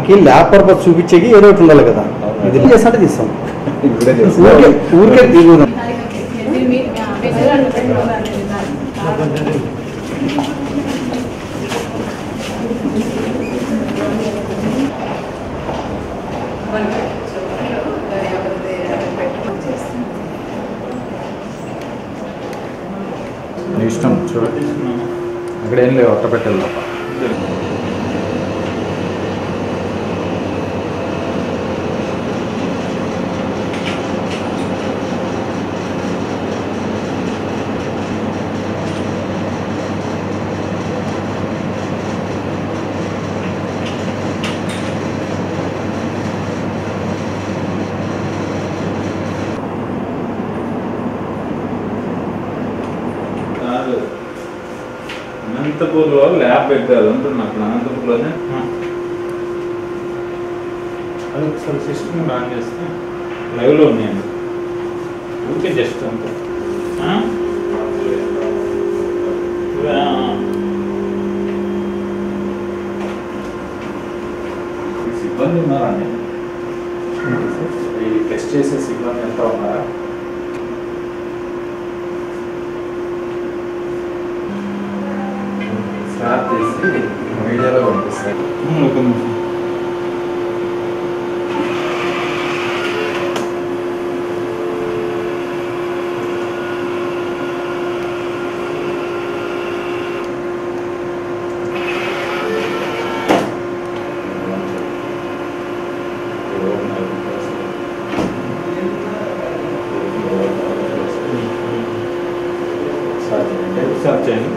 మనకి lab purpose చూపించేకి ఏదో ఒకటి ఉండాలి కదా, ఇది చేస్తాంటే తీస్తాం. ఊరికే దిగుదాం. ఇష్టం చూడండి, అక్కడ ఏం లేవు అట్ట పెట్టాలి తప్ప. అనంతపూర్లో ల్యాబ్ పెట్టారు అంటున్నా, అక్కడ అనంతపూర్లోనే అది ఒకసారి సిస్టమ్ ఆన్ చేస్తే లైవ్లో ఉన్నాయండి. ఊరికే జస్ట్ అంతే. సిబ్బంది ఉన్నారా అండి? ఈ టెస్ట్ చేసే సిబ్బంది ఎంత ఉన్నారా? స్టార్ట్ చేసి మీడియాలో పంపిస్తారు. ఒక నిమిషం. ఒకసారి చేయండి.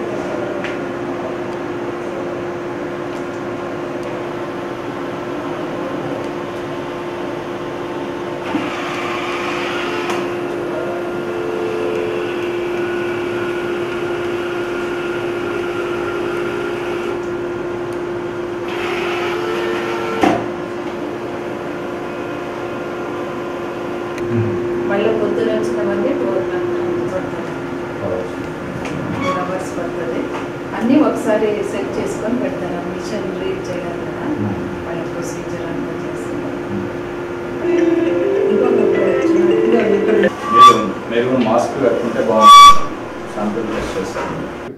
మళ్ళీ పొద్దున వచ్చిన మంది 4 అవర్స్ పడుతుంది. అన్నీ ఒకసారి సెట్ చేసుకొని పెడతారు. మిషన్ రీడ్ చేయాలి కదా, వాళ్ళ ప్రొసీజర్ అంతా చేస్తారు. మీరు మాస్క్ కట్టుకుంటే బాగుంటుంది. శాంపుల్ టెస్ట్ చేస్తాను.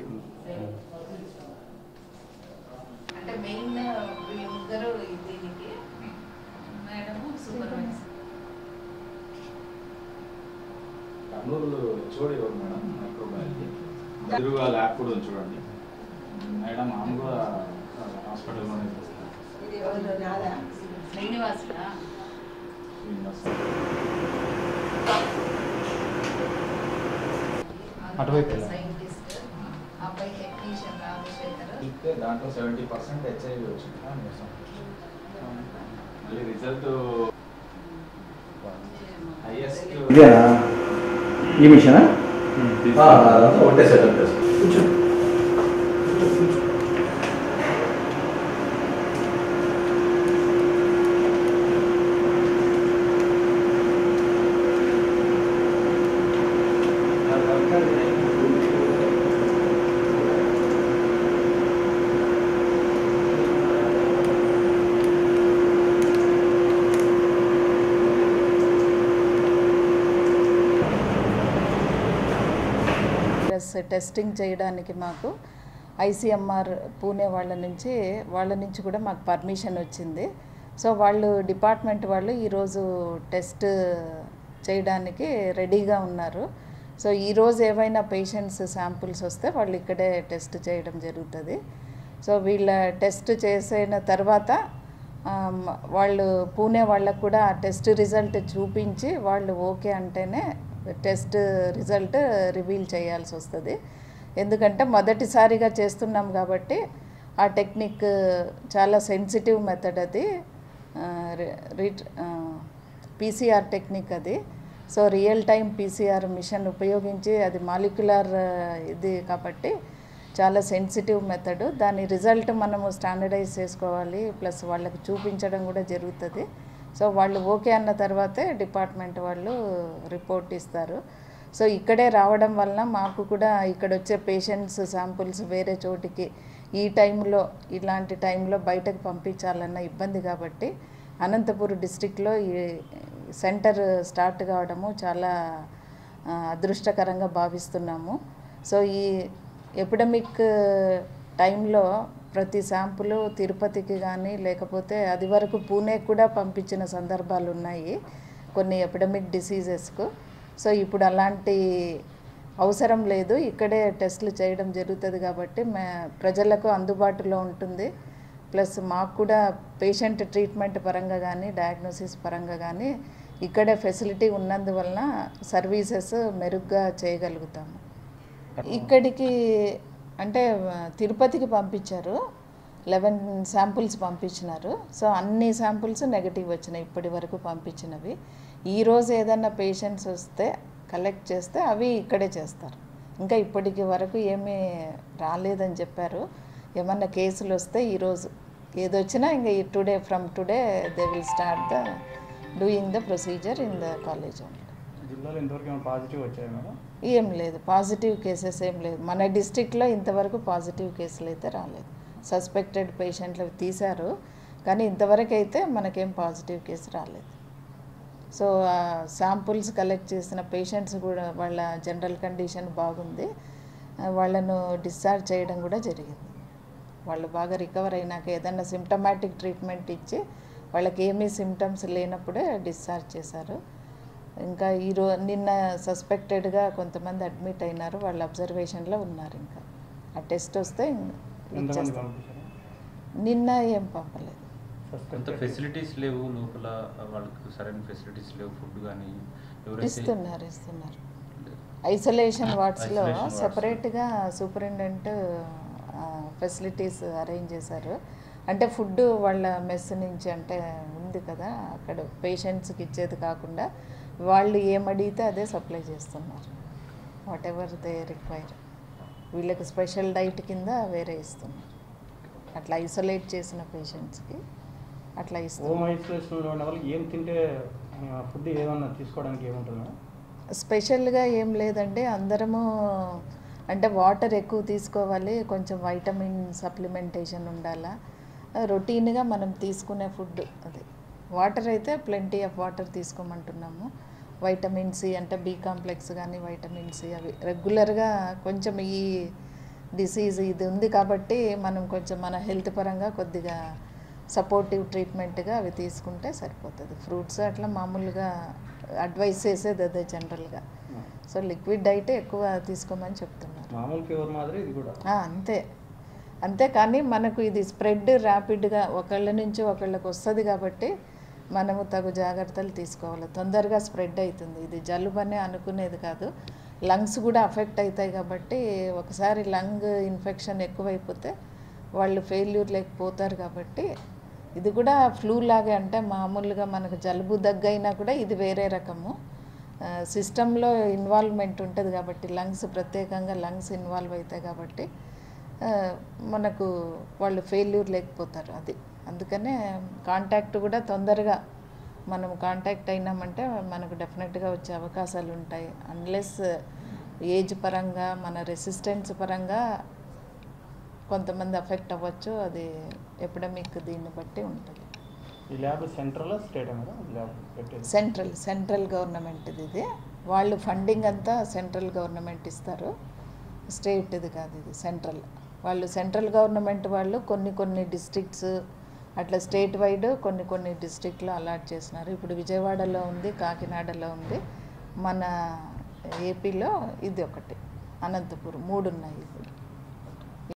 అంటే మెయిన్ వీళ్ళందరూ దీనికి మేడం సూపర్వైజర్. కర్నూలు చూడు ఎవరు మేడం మైక్రోబయాలజీ ఎదురుగా ల్యాబ్ కూడా ఉంది చూడండి మేడం. ఆమె కూడా హాస్పిటల్లోనే చేస్తారు. శ్రీనివాసులా అటువైపు సైంటిస్ట్, అబ్బాయి టెక్నీషియన్ రాజశేఖర్. దాంట్లో 70% హెచ్ఐవి వచ్చింది. మళ్ళీ రిజల్ట్ హైయెస్ట్ ఇదేనా ఈ మిషనా? ఒకటే సెటప్ చేస్తాం. టెస్టింగ్ చేయడానికి మాకు ఐసీఎంఆర్ పూణే వాళ్ళ నుంచి కూడా మాకు పర్మిషన్ వచ్చింది. సో వాళ్ళు డిపార్ట్మెంట్ వాళ్ళు ఈరోజు టెస్ట్ చేయడానికి రెడీగా ఉన్నారు. సో ఈరోజు ఏవైనా పేషెంట్స్ శాంపుల్స్ వస్తే వాళ్ళు ఇక్కడే టెస్ట్ చేయడం జరుగుతుంది. సో వీళ్ళ టెస్ట్ చేసిన తర్వాత వాళ్ళు పూణే వాళ్ళకు కూడా ఆ టెస్ట్ రిజల్ట్ చూపించి వాళ్ళు ఓకే అంటేనే టెస్ట్ రిజల్ట్ రివీల్ చేయాల్సి వస్తుంది. ఎందుకంటే మొదటిసారిగా చేస్తున్నాం కాబట్టి ఆ టెక్నిక్ చాలా సెన్సిటివ్ మెథడ్. అది పీసీఆర్ టెక్నిక్ అది. So real time PCR machine ఉపయోగించి అది మాలిక్యులర్ ఇది కాబట్టి చాలా సెన్సిటివ్ మెథడ్. దాని రిజల్ట్ మనము స్టాండర్డైజ్ చేసుకోవాలి, ప్లస్ వాళ్ళకి చూపించడం కూడా జరుగుతుంది. సో వాళ్ళు ఓకే అన్న తర్వాతే డిపార్ట్మెంట్ వాళ్ళు రిపోర్ట్ ఇస్తారు. సో ఇక్కడే రావడం వలన మాకు కూడా ఇక్కడ వచ్చే పేషెంట్స్ శాంపుల్స్ వేరే చోటికి ఈ టైంలో ఇలాంటి టైంలో బయటకు పంపించాలన్న ఇబ్బంది కాబట్టి అనంతపూర్ డిస్ట్రిక్ట్లో ఈ సెంటర్ స్టార్ట్ కావడము చాలా అదృష్టకరంగా భావిస్తున్నాము. సో ఈ ఎపిడమిక్ టైంలో ప్రతి శాంపుల్ తిరుపతికి కానీ లేకపోతే అది వరకు పూణే కూడా పంపించిన సందర్భాలు ఉన్నాయి కొన్ని ఎపిడమిక్ డిసీజెస్కు. సో ఇప్పుడు అలాంటి అవసరం లేదు, ఇక్కడే టెస్టులు చేయడం జరుగుతుంది కాబట్టి ప్రజలకు అందుబాటులో ఉంటుంది. ప్లస్ మాకు కూడా పేషెంట్ ట్రీట్మెంట్ పరంగా కానీ డయాగ్నోసిస్ పరంగా కానీ ఇక్కడే ఫెసిలిటీ ఉన్నందువలన సర్వీసెస్ మెరుగ్గా చేయగలుగుతాము. ఇక్కడికి అంటే తిరుపతికి పంపించారు, 11 శాంపుల్స్ పంపించినారు. సో అన్ని శాంపుల్స్ నెగిటివ్ వచ్చినాయి ఇప్పటి వరకు పంపించినవి. ఈరోజు ఏదన్నా పేషెంట్స్ వస్తే కలెక్ట్ చేస్తే అవి ఇక్కడే చేస్తారు. ఇంకా ఇప్పటికి వరకు ఏమీ రాలేదని చెప్పారు. ఏమన్నా కేసులు వస్తే ఈరోజు ఏదొచ్చినా ఇంకా today from today they will start the doing the procedure in the college. జిల్లాలో ఇంతవరకు ఏమైనా పాజిటివ్ వచ్చాయి మేడం? ఏం లేదు, పాజిటివ్ కేసెస్ ఏం లేదు. మన డిస్ట్రిక్ట్లో ఇంతవరకు పాజిటివ్ కేసులు అయితే రాలేదు. సస్పెక్టెడ్ పేషెంట్లు తీశారు కానీ ఇంతవరకు అయితే మనకేం పాజిటివ్ కేసు రాలేదు. సో శాంపుల్స్ కలెక్ట్ చేసిన పేషెంట్స్ కూడా వాళ్ళ జనరల్ కండిషన్ బాగుంది, వాళ్ళను డిశ్చార్జ్ చేయడం కూడా జరిగింది. వాళ్ళు బాగా రికవర్ అయినాక ఏదైనా సిమ్టమాటిక్ ట్రీట్మెంట్ ఇచ్చి వాళ్ళకి ఏమీ సిమ్టమ్స్ లేనప్పుడే డిశ్చార్జ్ చేశారు. ఇంకా నిన్న సస్పెక్టెడ్గా కొంతమంది అడ్మిట్ అయినారు, వాళ్ళు అబ్జర్వేషన్లో ఉన్నారు. ఇంకా ఆ టెస్ట్ వస్తే నిన్న ఏం పంపలేదు. కొంత ఫెసిలిటీస్ లేవు లోపల, వాళ్ళకి సరైన ఫెసిలిటీస్ లేవు, ఫుడ్ కానీ ఇస్తున్నారు. ఐసోలేషన్ వార్డ్స్లో సపరేట్గా సూపరింటెండెంట్ ఫెసిలిటీస్ అరేంజ్ చేశారు. అంటే ఫుడ్ వాళ్ళ మెస్ నుంచి అంటే ఉంది కదా అక్కడ పేషెంట్స్కి ఇచ్చేది కాకుండా వాళ్ళు ఏమడిగితే అదే సప్లై చేస్తున్నారు. వాట్ ఎవర్ దే రిక్వైర్, వీళ్ళకి స్పెషల్ డైట్ కింద వేరే ఇస్తున్నారు. అట్లా ఐసోలేట్ చేసిన పేషెంట్స్కి అట్లా ఇస్తున్నారు. హోమ్ ఐసోలేషన్లో ఉన్న వాళ్ళకి ఏం తింటే ఫుడ్ ఏమన్నా తీసుకోవడానికి ఏముంటుందా? స్పెషల్గా ఏం లేదండి, అందరము అంటే వాటర్ ఎక్కువ తీసుకోవాలి, కొంచెం వైటమిన్ సప్లిమెంటేషన్ ఉండాలా, రొటీన్గా మనం తీసుకునే ఫుడ్ అది. వాటర్ అయితే ప్లెంటీ ఆఫ్ వాటర్ తీసుకోమంటున్నాము. వైటమిన్ సి అంటే బి కాంప్లెక్స్ కానీ వైటమిన్ సి అవి రెగ్యులర్గా కొంచెం ఈ డిసీజ్ ఇది ఉంది కాబట్టి మనం కొంచెం మన హెల్త్ పరంగా కొద్దిగా సపోర్టివ్ ట్రీట్మెంట్గా అవి తీసుకుంటే సరిపోతుంది. ఫ్రూట్స్ అట్లా మామూలుగా అడ్వైస్ చేసేది అదే జనరల్గా. సో లిక్విడ్ డైట్ ఎక్కువ తీసుకోమని చెప్తున్నారు. మామూలు ఫీవర్ మాదిరి ఇది కూడా అంతే కానీ మనకు ఇది స్ప్రెడ్ ర్యాపిడ్గా ఒకళ్ళ నుంచి ఒకళ్ళకి వస్తుంది కాబట్టి మనము తగు జాగ్రత్తలు తీసుకోవాలి. తొందరగా స్ప్రెడ్ అవుతుంది, ఇది జలుబనే అనుకునేది కాదు, లంగ్స్ కూడా అఫెక్ట్ అవుతాయి కాబట్టి ఒకసారి లంగ్ ఇన్ఫెక్షన్ ఎక్కువైపోతే వాళ్ళు ఫెయిల్యూర్ లేకపోతారు. కాబట్టి ఇది కూడా ఫ్లూ లాగే, అంటే మామూలుగా మనకు జలుబు దగ్గైనా కూడా ఇది వేరే రకము. సిస్టంలో ఇన్వాల్వ్మెంట్ ఉంటుంది కాబట్టి లంగ్స్ ప్రత్యేకంగా లంగ్స్ ఇన్వాల్వ్ అవుతాయి కాబట్టి మనకు వాళ్ళు ఫెయిల్యూర్ లేకపోతారు. అది అందుకనే కాంటాక్ట్ కూడా తొందరగా మనం కాంటాక్ట్ అయినామంటే మనకు డెఫినెట్గా వచ్చే అవకాశాలు ఉంటాయి. అన్లెస్ ఏజ్ పరంగా మన రెసిస్టెన్స్ పరంగా కొంతమంది అఫెక్ట్ అవ్వచ్చు, అది ఎపిడమిక్ దీన్ని బట్టి ఉంటుంది. ఈ ల్యాబ్ సెంట్రల్ స్టేట్ సెంట్రల్ గవర్నమెంట్ది ఇది. వాళ్ళు ఫండింగ్ అంతా సెంట్రల్ గవర్నమెంట్ ఇస్తారు, స్టేట్ది కాదు, ఇది సెంట్రల్. వాళ్ళు సెంట్రల్ గవర్నమెంట్ వాళ్ళు కొన్ని డిస్ట్రిక్ట్స్ అట్లా స్టేట్ వైడ్ కొన్ని డిస్ట్రిక్ట్లో అలాట్ చేసినారు. ఇప్పుడు విజయవాడలో ఉంది, కాకినాడలో ఉంది, మన ఏపీలో ఇది ఒకటి, అనంతపురం, 3 ఉన్నాయి ఇప్పుడు.